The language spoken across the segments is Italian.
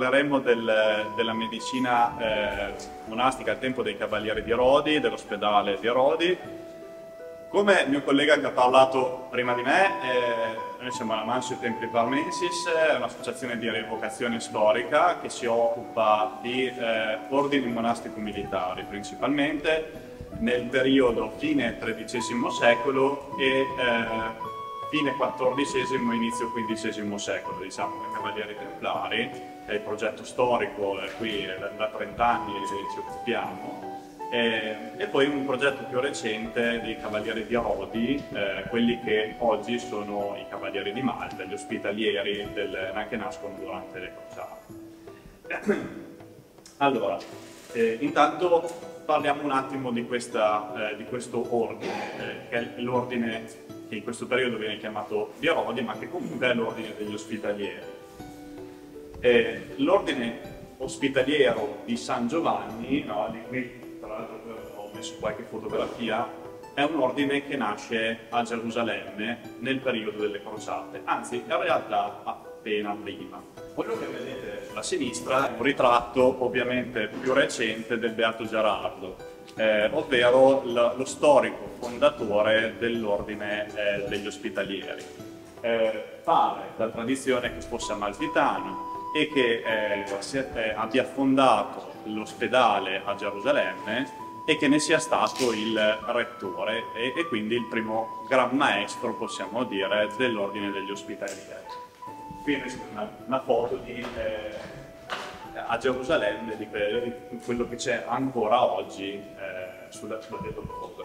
parleremo della medicina monastica al tempo dei Cavalieri di Rodi, dell'ospedale di Rodi. Come il mio collega che ha parlato prima di me, noi siamo la Mansio Templi Parmensis, un'associazione di rievocazione storica che si occupa di ordini monastico-militari principalmente nel periodo fine XIII secolo e fine XIV, inizio XV secolo, diciamo, i Cavalieri Templari, è il progetto storico, qui da 30 anni ci occupiamo, e poi un progetto più recente di Cavalieri di Rodi, quelli che oggi sono i Cavalieri di Malta, gli ospitalieri che nascono durante le crociate. Allora, intanto parliamo un attimo di questo ordine, che è l'ordine che in questo periodo viene chiamato di Rodi, ma che comunque è l'ordine degli ospitalieri. L'ordine ospitaliero di San Giovanni, no, di cui tra l'altro ho messo qualche fotografia, è un ordine che nasce a Gerusalemme nel periodo delle crociate, anzi in realtà appena prima. Quello che vedete sulla sinistra è un ritratto ovviamente più recente del Beato Gerardo, ovvero lo storico fondatore dell'ordine degli ospitalieri. Pare da tradizione che fosse amalfitano e che abbia fondato l'ospedale a Gerusalemme e che ne sia stato il rettore e quindi il primo gran maestro, possiamo dire, dell'ordine degli ospitalieri. Qui è una foto a Gerusalemme di quello che c'è ancora oggi sulla Via Dolorosa.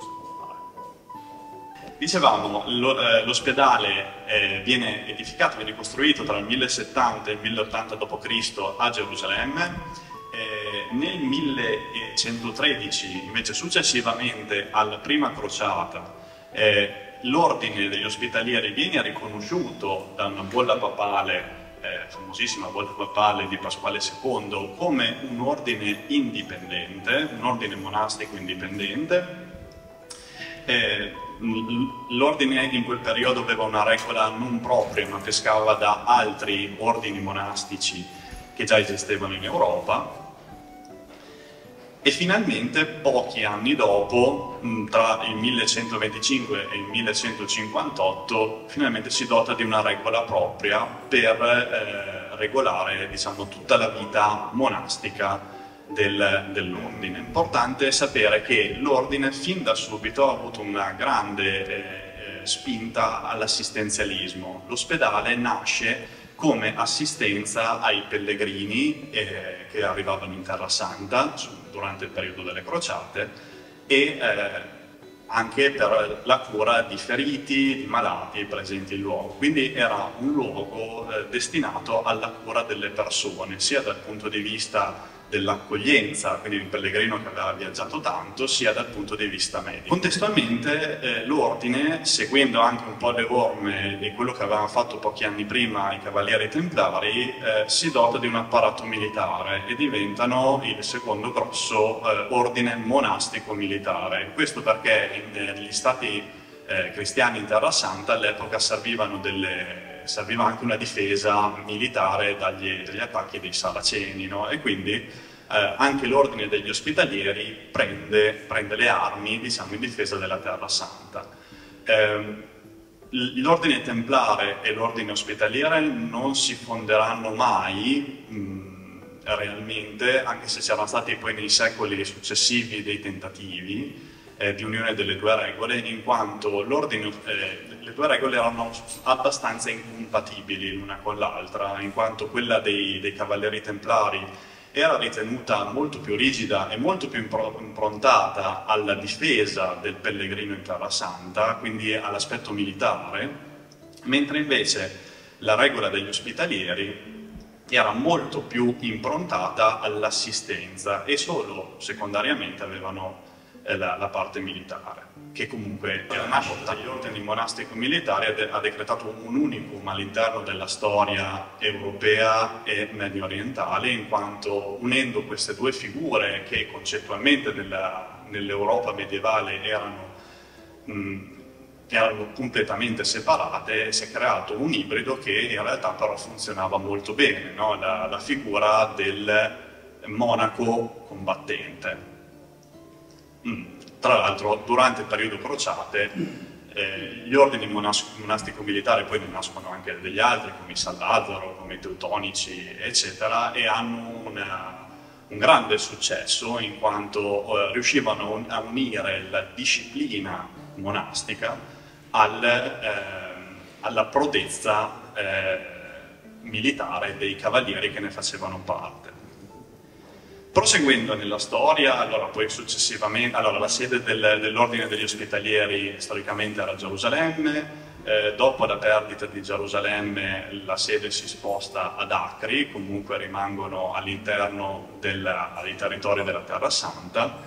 Dicevamo, l'ospedale viene edificato, viene costruito tra il 1070 e il 1080 d.C. a Gerusalemme. Nel 1113, invece successivamente alla prima crociata, l'ordine degli ospitalieri viene riconosciuto da una bolla papale, famosissima bolla papale di Pasquale II, come un ordine indipendente, un ordine monastico indipendente. L'ordine in quel periodo aveva una regola non propria, ma pescava da altri ordini monastici che già esistevano in Europa. E finalmente, pochi anni dopo, tra il 1125 e il 1158, finalmente si dota di una regola propria per regolare, diciamo, tutta la vita monastica dell'ordine. Importante sapere che l'ordine fin da subito ha avuto una grande spinta all'assistenzialismo. L'ospedale nasce come assistenza ai pellegrini che arrivavano in Terra Santa durante il periodo delle crociate e anche per la cura di feriti, di malati presenti in luogo. Quindi era un luogo destinato alla cura delle persone, sia dal punto di vista dell'accoglienza, quindi il pellegrino che aveva viaggiato tanto, sia dal punto di vista medico. Contestualmente l'ordine, seguendo anche un po' le orme di quello che avevano fatto pochi anni prima i Cavalieri Templari, si dota di un apparato militare e diventano il secondo grosso ordine monastico militare. Questo perché negli stati cristiani in Terra Santa all'epoca serviva anche una difesa militare dagli attacchi dei Saraceni, no? E quindi anche l'ordine degli ospitalieri prende le armi, diciamo, in difesa della Terra Santa. L'ordine templare e l'ordine ospitaliere non si fonderanno mai realmente, anche se c'erano stati poi nei secoli successivi dei tentativi di unione delle due regole, in quanto le due regole erano abbastanza incompatibili l'una con l'altra, in quanto quella dei Cavalieri Templari era ritenuta molto più rigida e molto più improntata alla difesa del pellegrino in Terra Santa, quindi all'aspetto militare, mentre invece la regola degli ospitalieri era molto più improntata all'assistenza e solo secondariamente avevano la parte militare, che comunque era una volta gli ordini monastico-militari ha decretato un unicum all'interno della storia europea e medio orientale, in quanto unendo queste due figure che concettualmente nell'Europa medievale erano erano completamente separate, si è creato un ibrido che in realtà però funzionava molto bene, no? La figura del monaco combattente. Tra l'altro, durante il periodo crociate, gli ordini monastico-militari poi ne nascono anche degli altri, come i San Lazzaro, come i Teutonici, eccetera, e hanno un grande successo in quanto riuscivano a unire la disciplina monastica alla prodezza militare dei cavalieri che ne facevano parte. Proseguendo nella storia, allora poi successivamente, la sede dell'ordine degli ospitalieri storicamente era a Gerusalemme, dopo la perdita di Gerusalemme la sede si sposta ad Acri, comunque rimangono all'interno dei territori della Terra Santa.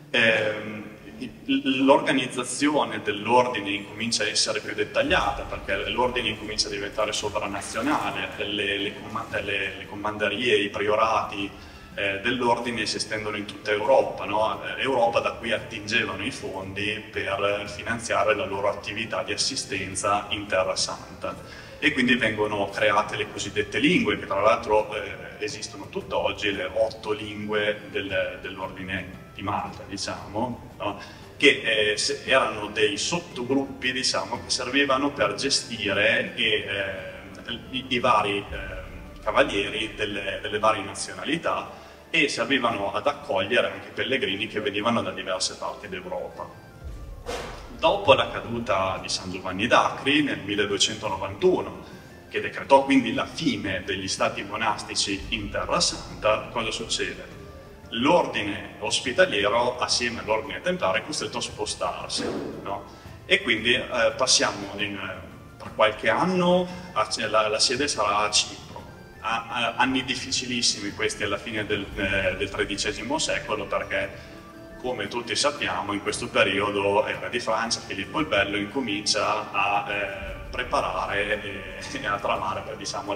L'organizzazione dell'ordine incomincia a essere più dettagliata perché l'ordine incomincia a diventare sovranazionale, le comanderie, i priorati dell'ordine si estendono in tutta Europa, no? Europa da cui attingevano i fondi per finanziare la loro attività di assistenza in Terra Santa e quindi vengono create le cosiddette lingue che tra l'altro esistono tutt'oggi, le 8 lingue dell'ordine di Malta, diciamo, no? Che erano dei sottogruppi, diciamo, che servivano per gestire i vari cavalieri delle varie nazionalità e servivano ad accogliere anche pellegrini che venivano da diverse parti d'Europa. Dopo la caduta di San Giovanni d'Acri nel 1291, che decretò quindi la fine degli stati monastici in Terra Santa, cosa succede? L'ordine ospitaliero assieme all'ordine templare è costretto a spostarsi, no? E quindi passiamo per qualche anno la sede sarà a Cipro. Anni difficilissimi questi alla fine del XIII secolo perché, come tutti sappiamo, in questo periodo il re di Francia, Filippo il Bello, incomincia a preparare e a tramare, diciamo,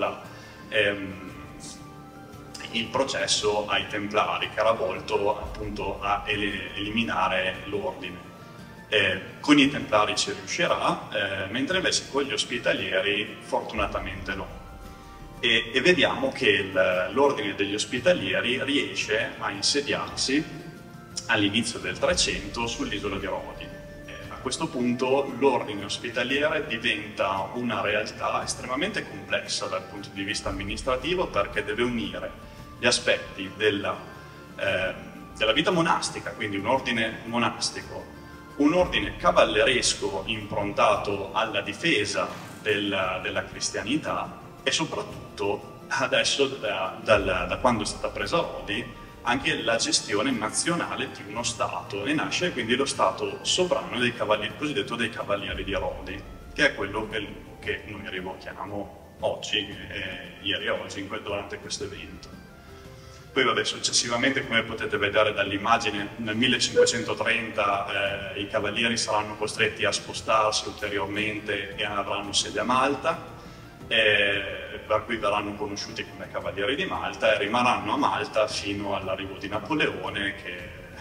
il processo ai Templari, che era volto appunto a eliminare l'ordine. Con i Templari ci riuscirà, mentre invece con gli ospitalieri fortunatamente no. E vediamo che l'ordine degli ospitalieri riesce a insediarsi all'inizio del 300 sull'isola di Rodi. A questo punto l'ordine ospitaliere diventa una realtà estremamente complessa dal punto di vista amministrativo perché deve unire gli aspetti della vita monastica, quindi un ordine monastico, un ordine cavalleresco improntato alla difesa della cristianità e soprattutto adesso, da quando è stata presa Rodi, anche la gestione nazionale di uno Stato e nasce quindi lo Stato sovrano dei cavalieri, cosiddetto dei Cavalieri di Rodi, che è quello che noi rievochiamo oggi, ieri e oggi, durante questo evento. Poi vabbè, successivamente, come potete vedere dall'immagine, nel 1530 i cavalieri saranno costretti a spostarsi ulteriormente e avranno sede a Malta, per cui verranno conosciuti come Cavalieri di Malta e rimarranno a Malta fino all'arrivo di Napoleone che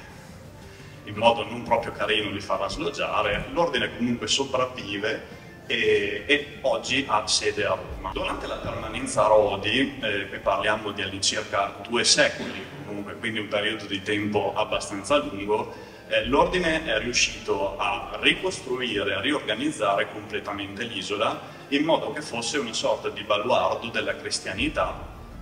in modo non proprio carino li farà sloggiare. L'ordine comunque sopravvive e oggi ha sede a Roma. Durante la permanenza a Rodi, qui parliamo di all'incirca 2 secoli, comunque, quindi un periodo di tempo abbastanza lungo, l'ordine è riuscito a ricostruire, a riorganizzare completamente l'isola in modo che fosse una sorta di baluardo della cristianità,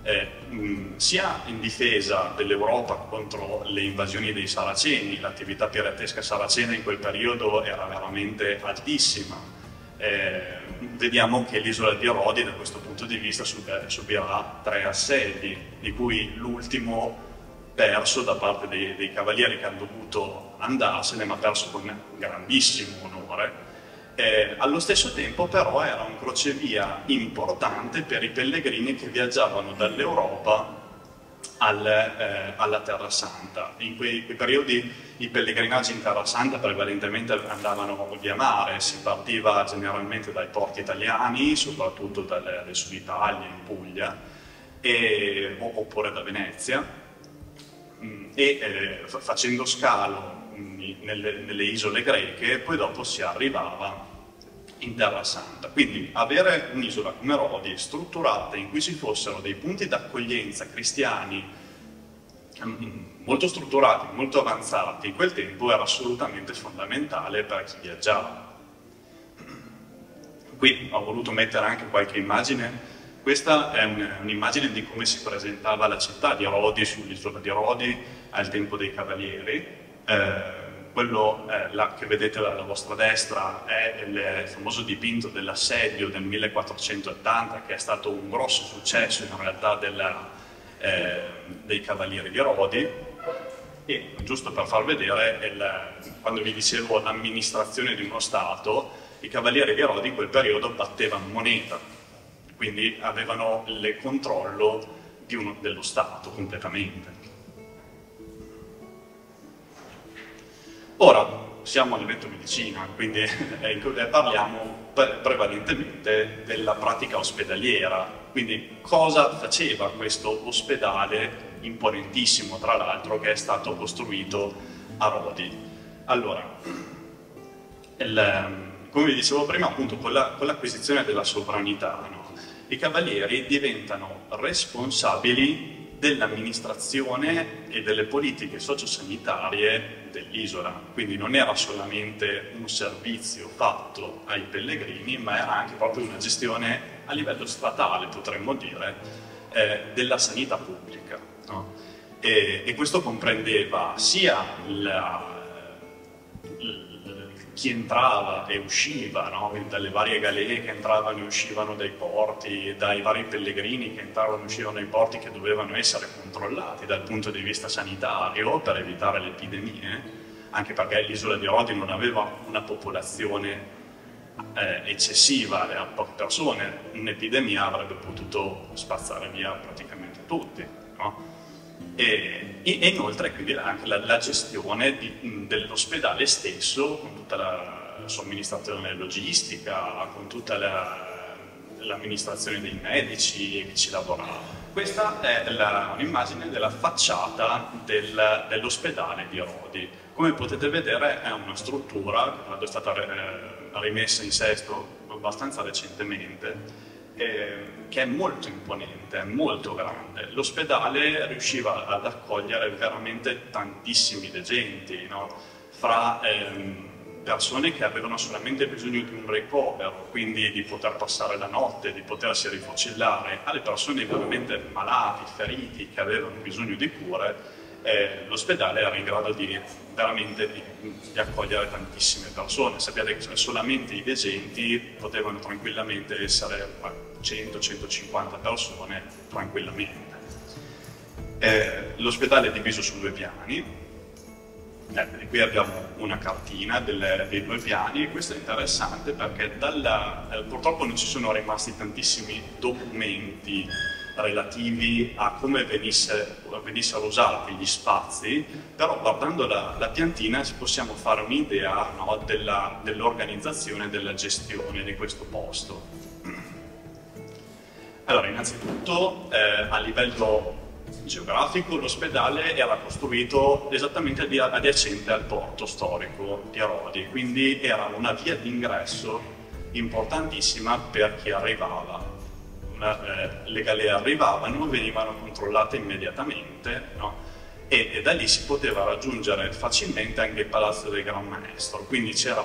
sia in difesa dell'Europa contro le invasioni dei Saraceni. L'attività piratesca saracena in quel periodo era veramente altissima. Vediamo che l'isola di Rodi da questo punto di vista subirà 3 assedi, di cui l'ultimo perso da parte dei cavalieri che hanno dovuto andarsene, ma perso con grandissimo onore. Allo stesso tempo però era un crocevia importante per i pellegrini che viaggiavano dall'Europa alla Terra Santa. In quei periodi i pellegrinaggi in Terra Santa prevalentemente andavano via mare, si partiva generalmente dai porti italiani, soprattutto del Sud Italia, in Puglia, oppure da Venezia, e facendo scalo nelle isole greche, poi dopo si arrivava in Terra Santa. Quindi avere un'isola come Rodi strutturata in cui ci fossero dei punti d'accoglienza cristiani molto strutturati, molto avanzati in quel tempo era assolutamente fondamentale per chi viaggiava. Qui ho voluto mettere anche qualche immagine. Questa è un'immagine di come si presentava la città di Rodi sull'isola di Rodi al tempo dei Cavalieri. Quello là che vedete alla vostra destra è il famoso dipinto dell'assedio del 1480, che è stato un grosso successo in realtà dei Cavalieri di Rodi. E giusto per far vedere, quando vi dicevo l'amministrazione di uno Stato, i Cavalieri di Rodi in quel periodo battevano moneta, quindi avevano il controllo dello Stato completamente. Ora siamo all'evento medicina, quindi parliamo prevalentemente della pratica ospedaliera. Quindi cosa faceva questo ospedale imponentissimo, tra l'altro, che è stato costruito a Rodi? Allora, come vi dicevo prima, appunto, con l'acquisizione della sovranità, no? I cavalieri diventano responsabili dell'amministrazione e delle politiche sociosanitarie dell'isola. Quindi non era solamente un servizio fatto ai pellegrini, ma era anche proprio una gestione a livello statale, potremmo dire, della sanità pubblica, no? E questo comprendeva sia chi entrava e usciva, no? Dalle varie galee che entravano e uscivano dai porti, dai vari pellegrini che entravano e uscivano dai porti, che dovevano essere controllati dal punto di vista sanitario per evitare le epidemie, anche perché l'isola di Rodi non aveva una popolazione eccessiva, a poche persone. Un'epidemia avrebbe potuto spazzare via praticamente tutti, no? E inoltre quindi anche la gestione dell'ospedale stesso, con tutta la somministrazione logistica, con tutta l'amministrazione dei medici che ci lavorava. Questa è un'immagine della facciata dell'ospedale di Rodi. Come potete vedere è una struttura che è stata rimessa in sesto abbastanza recentemente, che è molto imponente, è molto grande. L'ospedale riusciva ad accogliere veramente tantissimi degenti, no? Fra persone che avevano solamente bisogno di un ricovero, quindi di poter passare la notte, di potersi rifocillare, alle persone veramente malati, feriti, che avevano bisogno di cure. L'ospedale era in grado di accogliere tantissime persone. Sappiate che solamente i degenti potevano tranquillamente essere 100-150 persone tranquillamente. L'ospedale è diviso su 2 piani. Qui abbiamo una cartina dei 2 piani, e questo è interessante perché purtroppo non ci sono rimasti tantissimi documenti relativi a come venissero usati gli spazi, però guardando la piantina possiamo fare un'idea, no, dell'organizzazione e della gestione di questo posto. Allora, innanzitutto a livello geografico l'ospedale era costruito esattamente adiacente al porto storico di Rodi, quindi era una via d'ingresso importantissima per chi arrivava. Le galee arrivavano, venivano controllate immediatamente, no? E da lì si poteva raggiungere facilmente anche il Palazzo del Gran Maestro, quindi c'era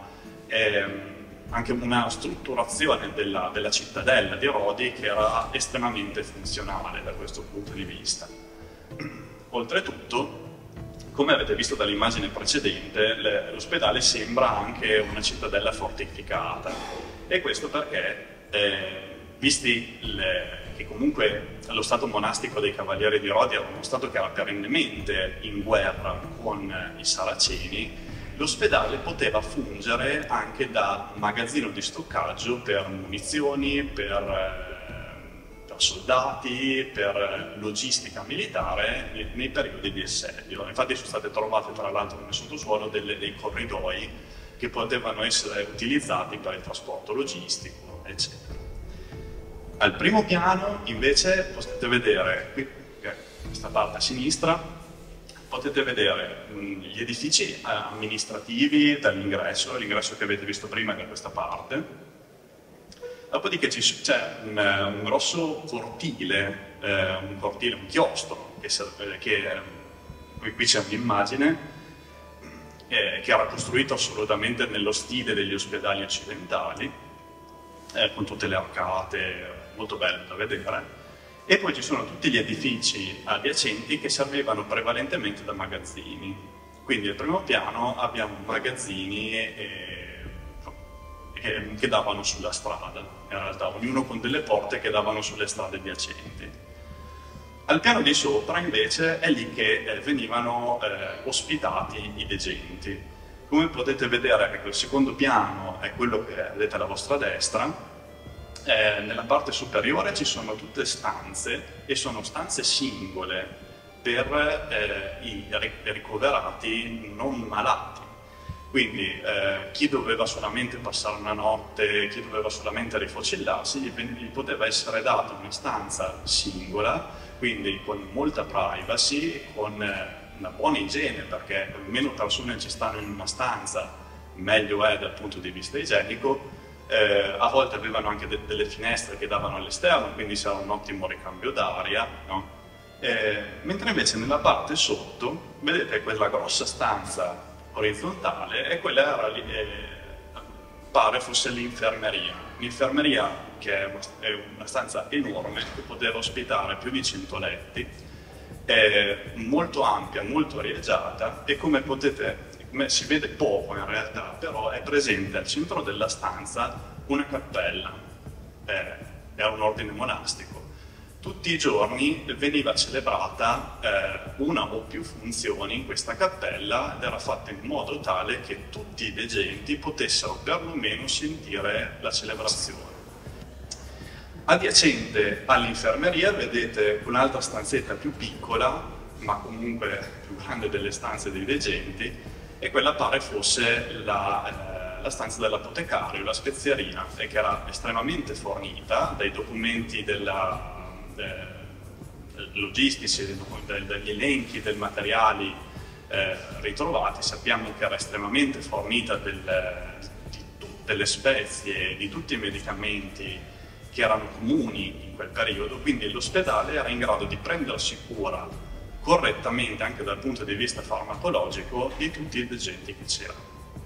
anche una strutturazione della cittadella di Rodi che era estremamente funzionale da questo punto di vista. Oltretutto, come avete visto dall'immagine precedente, l'ospedale sembra anche una cittadella fortificata, e questo perché visti che comunque lo stato monastico dei Cavalieri di Rodi era uno stato che era perennemente in guerra con i Saraceni, l'ospedale poteva fungere anche da magazzino di stoccaggio per munizioni, per soldati, per logistica militare nei periodi di assedio. Infatti sono state trovate tra l'altro nel sottosuolo dei corridoi che potevano essere utilizzati per il trasporto logistico, eccetera. Al primo piano invece potete vedere qui, questa parte a sinistra, potete vedere gli edifici amministrativi dall'ingresso, l'ingresso che avete visto prima da questa parte. Dopodiché c'è un grosso cortile, un chiostro, qui c'è un'immagine, che era costruito assolutamente nello stile degli ospedali occidentali, con tutte le arcate, molto bello da vedere. E poi ci sono tutti gli edifici adiacenti che servivano prevalentemente da magazzini. Quindi al primo piano abbiamo magazzini che davano sulla strada, in realtà ognuno con delle porte che davano sulle strade adiacenti. Al piano di sopra invece è lì che venivano ospitati i degenti. Come potete vedere, ecco, il secondo piano è quello che vedete alla vostra destra. Nella parte superiore ci sono tutte stanze, e sono stanze singole per i ricoverati non malati. Quindi chi doveva solamente passare una notte, chi doveva solamente rifocillarsi, gli poteva essere data una stanza singola, quindi con molta privacy e con una buona igiene, perché meno persone ci stanno in una stanza, meglio è dal punto di vista igienico. A volte avevano anche delle finestre che davano all'esterno, quindi c'era un ottimo ricambio d'aria, no? Mentre invece nella parte sotto vedete quella grossa stanza orizzontale, e quella pare fosse l'infermeria. L'infermeria, che è una stanza enorme, che poteva ospitare più di 100 letti, è molto ampia, molto arieggiata, e come si vede poco in realtà, però è presente al centro della stanza una cappella, era un ordine monastico. Tutti i giorni veniva celebrata una o più funzioni in questa cappella, ed era fatta in modo tale che tutti i degenti potessero perlomeno sentire la celebrazione. Adiacente all'infermeria vedete un'altra stanzetta più piccola, ma comunque più grande delle stanze dei degenti, e quella pare fosse la stanza dell'apotecario, la spezieria, che era estremamente fornita dai documenti logistici, dagli elenchi dei materiali ritrovati. Sappiamo che era estremamente fornita di tutte le spezie, di tutti i medicamenti che erano comuni in quel periodo, quindi l'ospedale era in grado di prendersi cura correttamente, anche dal punto di vista farmacologico, di tutti i degenti che c'erano.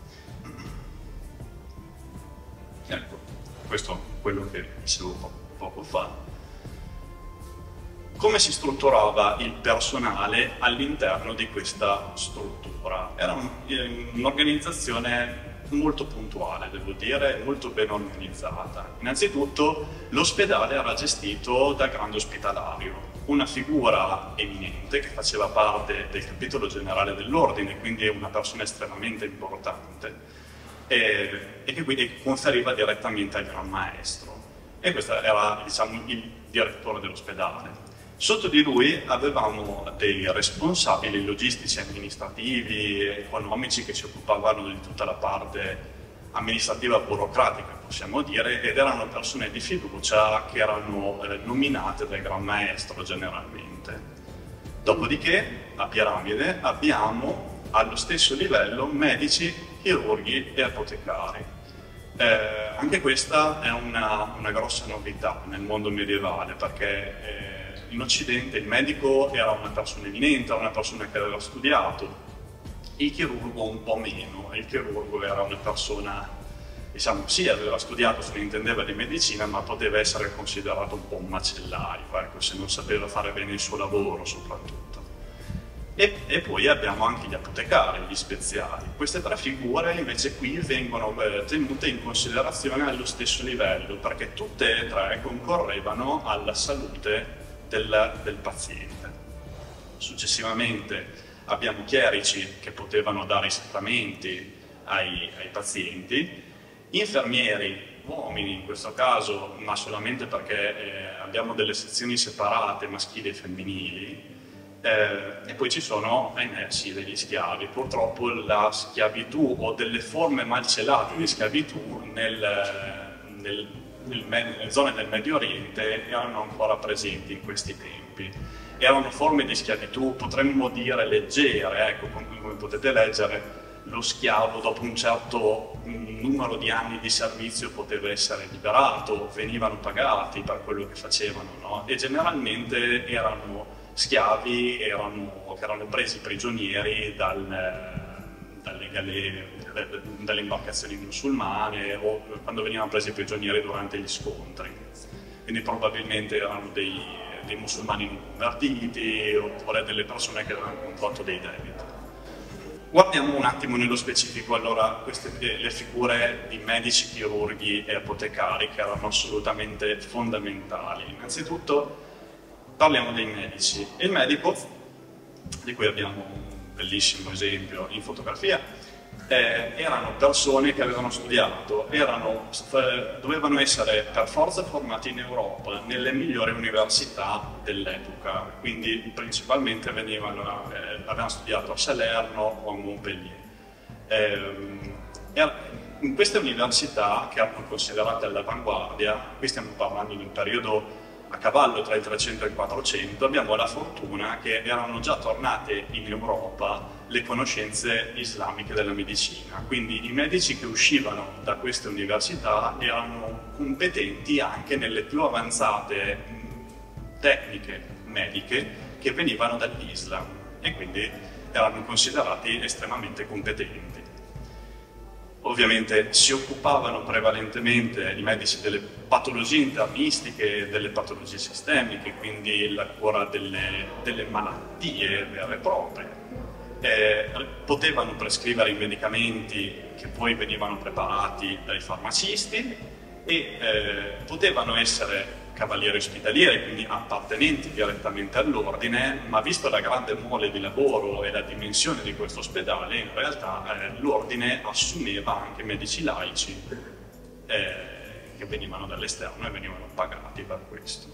Ecco, questo è quello che dicevo poco fa. Come si strutturava il personale all'interno di questa struttura? Era un'organizzazione molto puntuale, devo dire, molto ben organizzata. Innanzitutto l'ospedale era gestito dal grande ospitalario, una figura eminente che faceva parte del capitolo generale dell'ordine, quindi è una persona estremamente importante, e che quindi conferiva direttamente al Gran Maestro. E questo era, diciamo, il direttore dell'ospedale. Sotto di lui avevamo dei responsabili logistici, amministrativi, economici, che si occupavano di tutta la parte amministrativa burocratica, possiamo dire, ed erano persone di fiducia che erano nominate dal Gran Maestro generalmente. Dopodiché, a piramide, abbiamo allo stesso livello medici, chirurghi e apotecari. Anche questa è una grossa novità nel mondo medievale, perché in Occidente il medico era una persona eminente, era una persona che aveva studiato, il chirurgo un po' meno. Il chirurgo era una persona, diciamo, sì, aveva studiato, se ne intendeva di medicina, ma poteva essere considerato un po' un macellaio, ecco, se non sapeva fare bene il suo lavoro soprattutto. E poi abbiamo anche gli apotecari, gli speziali. Queste tre figure invece qui vengono tenute in considerazione allo stesso livello, perché tutte e tre concorrevano alla salute del paziente. Successivamente abbiamo chierici che potevano dare i sacramenti ai pazienti, infermieri, uomini in questo caso, ma solamente perché abbiamo delle sezioni separate, maschili e femminili, e poi ci sono, sì, degli schiavi. Purtroppo la schiavitù, o delle forme malcelate di schiavitù nelle zone del Medio Oriente, erano ancora presenti in questi tempi. Erano forme di schiavitù, potremmo dire leggere, ecco, come potete leggere, lo schiavo dopo un certo numero di anni di servizio poteva essere liberato, venivano pagati per quello che facevano, no? E generalmente erano schiavi che erano presi prigionieri dalle imbarcazioni musulmane o quando venivano presi prigionieri durante gli scontri. Quindi probabilmente erano dei musulmani non convertiti oppure delle persone che avevano contratto dei debiti. Guardiamo un attimo nello specifico allora le figure di medici, chirurghi e apotecari che erano assolutamente fondamentali. Innanzitutto parliamo dei medici. Il medico, di cui abbiamo un bellissimo esempio in fotografia, erano persone che avevano studiato, dovevano essere per forza formati in Europa, nelle migliori università dell'epoca, quindi principalmente avevano studiato a Salerno o a Montpellier. In queste università, che erano considerate all'avanguardia, qui stiamo parlando di un periodo a cavallo tra il 300 e il 400, abbiamo la fortuna che erano già tornate in Europa le conoscenze islamiche della medicina, quindi i medici che uscivano da queste università erano competenti anche nelle più avanzate tecniche mediche che venivano dall'Islam e quindi erano considerati estremamente competenti. Ovviamente si occupavano prevalentemente i medici delle patologie internistiche, delle patologie sistemiche, quindi la cura delle malattie vere e proprie. Potevano prescrivere i medicamenti che poi venivano preparati dai farmacisti e potevano essere cavalieri ospitalieri, quindi appartenenti direttamente all'ordine, ma visto la grande mole di lavoro e la dimensione di questo ospedale, in realtà l'ordine assumeva anche medici laici che venivano dall'esterno e venivano pagati per questo.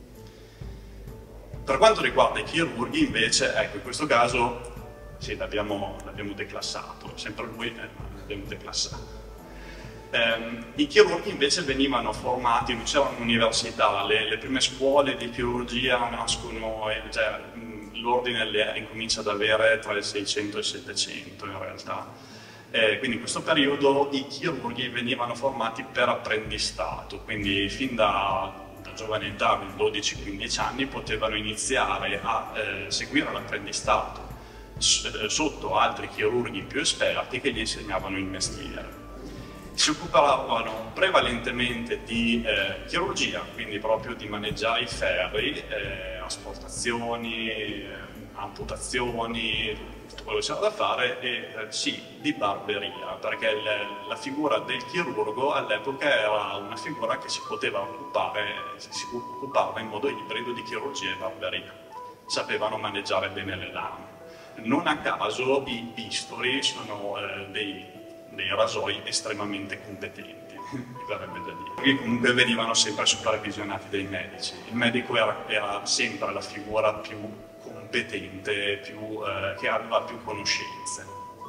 Per quanto riguarda i chirurghi invece, ecco, in questo caso sì, l'abbiamo declassato, sempre lui l'abbiamo declassato. I chirurghi invece venivano formati, non c'era un'università, le prime scuole di chirurgia nascono, cioè, l'ordine le incomincia ad avere tra il 600 e il 700 in realtà. Quindi in questo periodo i chirurghi venivano formati per apprendistato, quindi fin da giovane età, 12-15 anni, potevano iniziare a seguire l'apprendistato sotto altri chirurghi più esperti che gli insegnavano il mestiere. Si occupavano prevalentemente di chirurgia, quindi proprio di maneggiare i ferri, asportazioni, amputazioni, tutto quello che c'era da fare, e sì, di barberia, perché la figura del chirurgo all'epoca era una figura che si occupava in modo ibrido di chirurgia e barberia. Sapevano maneggiare bene le lame. Non a caso i bisturi sono dei rasoi estremamente competenti, mi verrebbe da dire. Che comunque venivano sempre supervisionati dai medici. Il medico era sempre la figura più competente, che aveva più conoscenze.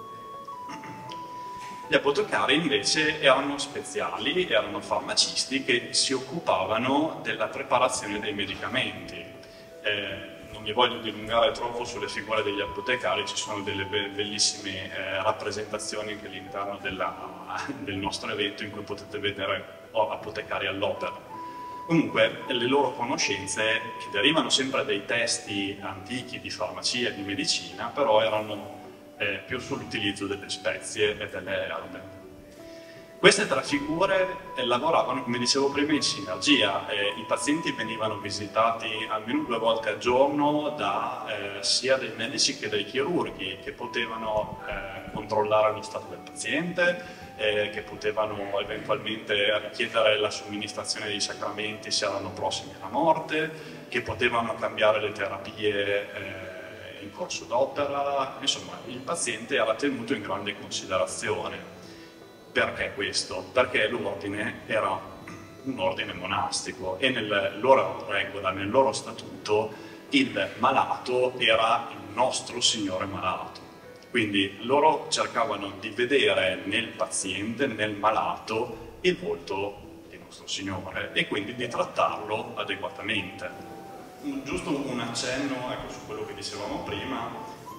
Gli apotecari invece erano speziali, erano farmacisti che si occupavano della preparazione dei medicamenti. Non mi voglio dilungare troppo sulle figure degli apotecari, ci sono delle bellissime rappresentazioni anche all'interno del nostro evento in cui potete vedere apotecari all'opera. Comunque le loro conoscenze, che derivano sempre dai testi antichi di farmacia e di medicina, però erano più sull'utilizzo delle spezie e delle erbe. Queste tre figure lavoravano, come dicevo prima, in sinergia. I pazienti venivano visitati almeno 2 volte al giorno sia dai medici che dai chirurghi, che potevano controllare lo stato del paziente, che potevano eventualmente richiedere la somministrazione dei sacramenti se erano prossimi alla morte, che potevano cambiare le terapie in corso d'opera. Insomma, il paziente era tenuto in grande considerazione. Perché questo? Perché l'ordine era un ordine monastico e nella loro regola, nel loro statuto, il malato era il nostro Signore malato. Quindi loro cercavano di vedere nel paziente, nel malato, il volto di nostro Signore e quindi di trattarlo adeguatamente. Giusto un accenno, ecco, su quello che dicevamo prima,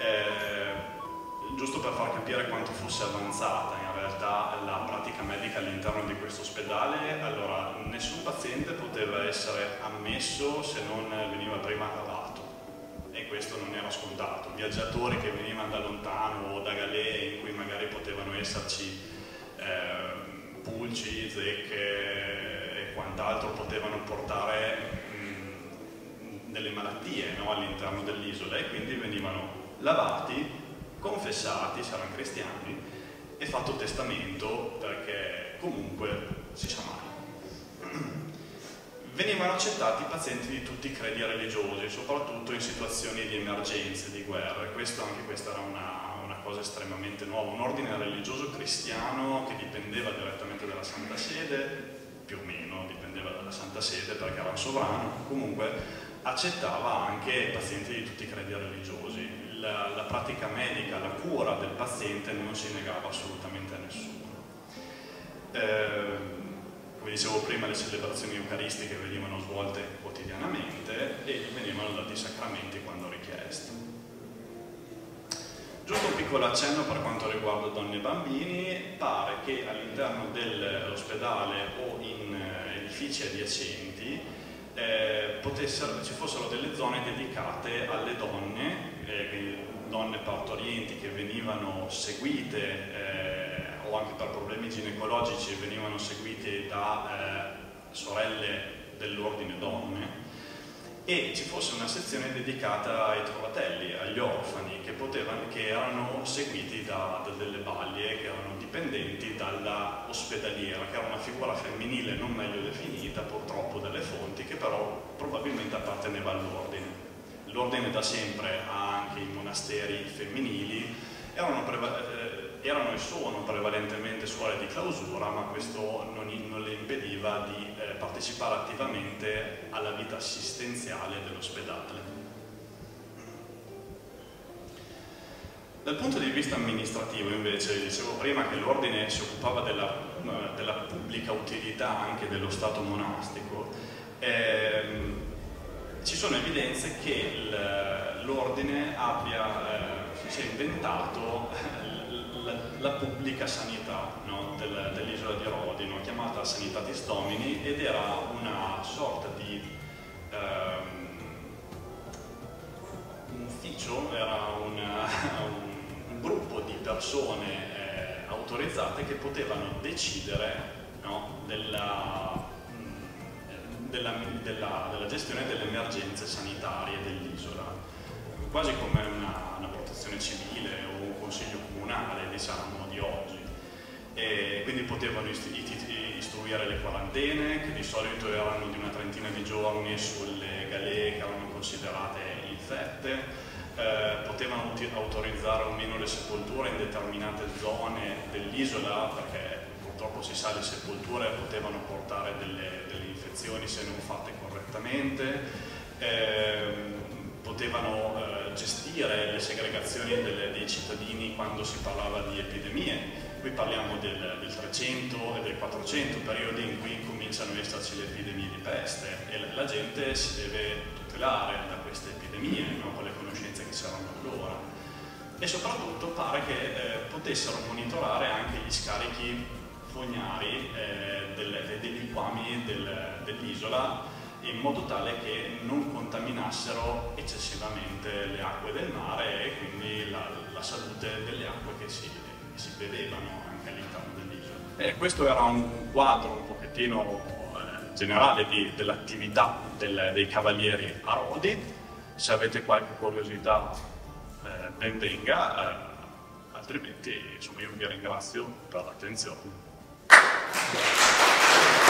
giusto per far capire quanto fosse avanzata in realtà la pratica medica all'interno di questo ospedale. Allora, nessun paziente poteva essere ammesso se non veniva prima lavato, e questo non era scontato. Viaggiatori che venivano da lontano o da galee in cui magari potevano esserci pulci, zecche e quant'altro, potevano portare delle malattie, no, all'interno dell'isola, e quindi venivano lavati, confessati, se erano cristiani, e fatto testamento, perché comunque si sa mai. Venivano accettati pazienti di tutti i credi religiosi, soprattutto in situazioni di emergenze, di guerre. Anche questa era una cosa estremamente nuova, un ordine religioso cristiano che dipendeva direttamente dalla Santa Sede, più o meno dipendeva dalla Santa Sede perché era un sovrano, comunque accettava anche pazienti di tutti i credi religiosi. La pratica medica, la cura del paziente non si negava assolutamente a nessuno. Come dicevo prima, le celebrazioni eucaristiche venivano svolte quotidianamente e gli venivano dati i sacramenti quando richiesti. Giusto un piccolo accenno per quanto riguarda donne e bambini: pare che all'interno dell'ospedale o in edifici adiacenti ci fossero delle zone dedicate alle donne partorienti che venivano seguite o anche per problemi ginecologici venivano seguite da sorelle dell'ordine donne, e ci fosse una sezione dedicata ai trovatelli, agli orfani, che erano seguiti da delle balie che erano dipendenti dalla ospedaliera, che era una figura femminile non meglio definita purtroppo dalle fonti, che però probabilmente apparteneva all'ordine. L'ordine da sempre ha anche i monasteri femminili, erano e sono prevalentemente suore di clausura, ma questo non le impediva di partecipare attivamente alla vita assistenziale dell'ospedale. Dal punto di vista amministrativo, invece, dicevo prima che l'ordine si occupava della pubblica utilità anche dello stato monastico. Ci sono evidenze che l'ordine si è inventato la pubblica sanità, no, dell'isola di Rodino, chiamata Sanitatis Domini, ed era una sorta di un ufficio, era un gruppo di persone autorizzate che potevano decidere, no, della gestione delle emergenze sanitarie dell'isola, quasi come una protezione civile o un consiglio comunale, diciamo, di oggi. E quindi potevano istruire le quarantene, che di solito erano di una trentina di giorni sulle galee che erano considerate infette. Potevano autorizzare o meno le sepolture in determinate zone dell'isola, perché purtroppo si sa, le sepolture potevano portare delle infezioni se non fatte correttamente. Potevano gestire le segregazioni dei cittadini quando si parlava di epidemie. Qui parliamo del 300 e del 400, periodi in cui cominciano ad esserci le epidemie di peste, e la gente si deve tutelare da queste epidemie, no? Con le conoscenze che c'erano allora. E soprattutto pare che potessero monitorare anche gli scarichi fognari dei liquami dell'isola, in modo tale che non contaminassero eccessivamente le acque del mare e quindi la salute delle acque che si bevevano anche all'interno dell'isola. Questo era un quadro un pochettino generale dell'attività dei cavalieri a Rodi. Se avete qualche curiosità ben venga, altrimenti insomma, io vi ringrazio per l'attenzione.